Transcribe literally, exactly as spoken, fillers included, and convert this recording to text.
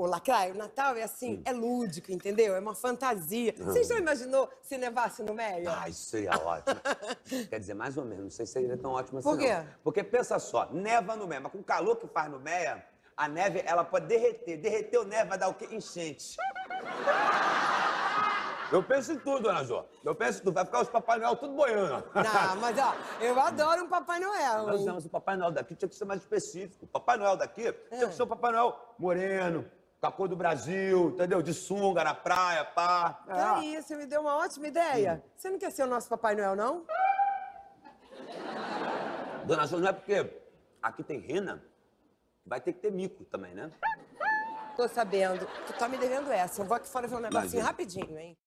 lacrar? O Natal é assim, Hum. é lúdico, entendeu? É uma fantasia. Você já imaginou se nevasse no Meia? Ah, isso seria ótimo. Quer dizer, mais ou menos, não sei se seria tão ótimo assim, Por quê? não. Porque pensa só, neva no Meia, mas com o calor que faz no Meia, a neve, ela pode derreter. Derreter o neve vai dar o quê? Enchente. Eu penso em tudo, Ana Jô. Eu penso em tudo. Vai ficar os Papai Noel tudo boiando. Não, mas ó, eu adoro um Papai Noel, Nós hein? não, mas o Papai Noel daqui tinha que ser mais específico. O Papai Noel daqui tinha que ser o Papai Noel moreno, com a cor do Brasil, entendeu? De sunga na praia, pá. Que é isso, me deu uma ótima ideia. Você não quer ser o nosso Papai Noel, não? Dona Jô, não é porque aqui tem rena, vai ter que ter mico também, né? Tô sabendo. Tu tá me devendo essa. Eu vou aqui fora ver um negocinho Imagina. rapidinho, hein?